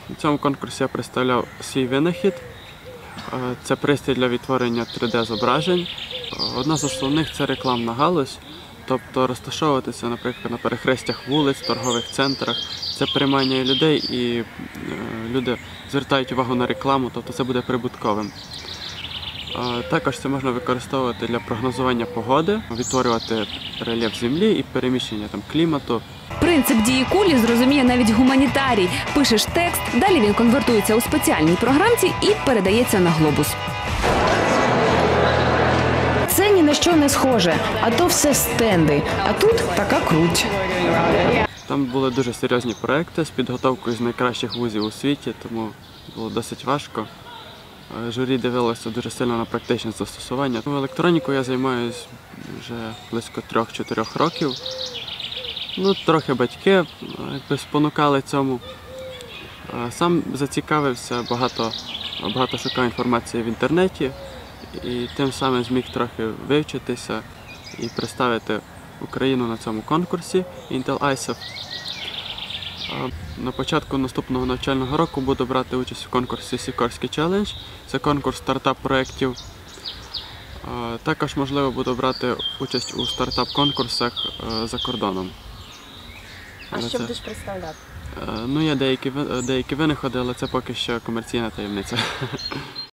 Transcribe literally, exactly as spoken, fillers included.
На цьому конкурсі я представляв свій винахід. Це пристрій для відтворення три де зображень. Одна з основних – це рекламна галузь, тобто розташовуватися, наприклад, на перехрестях вулиць, торгових центрах. Це приманює людей і люди звертають увагу на рекламу, тобто це буде прибутковим. Також це можна використовувати для прогнозування погоди, відтворювати рельєф землі і переміщення там, клімату. Принцип дії кулі зрозуміє навіть гуманітарій. Пишеш текст, далі він конвертується у спеціальній програмці і передається на глобус. Це ні на що не схоже, а то все стенди, а тут така круть. Там були дуже серйозні проекти з підготовкою з найкращих вузів у світі, тому було досить важко. Журі дивилося дуже сильно на практичне застосування. Електронікою я займаюся вже близько трьох-чотирьох років. Ну, трохи батьки якби, спонукали цьому. Сам зацікавився, багато, багато шукав інформації в інтернеті і тим самим зміг трохи вивчитися і представити Україну на цьому конкурсі Intel ай ес і еф. На початку наступного навчального року буду брати участь у конкурсі Сікорський челендж. Це конкурс стартап-проєктів. Також, можливо, буду брати участь у стартап-конкурсах за кордоном. А що будеш представляти? Ну, є деякі, деякі винаходи, але це поки що комерційна таємниця.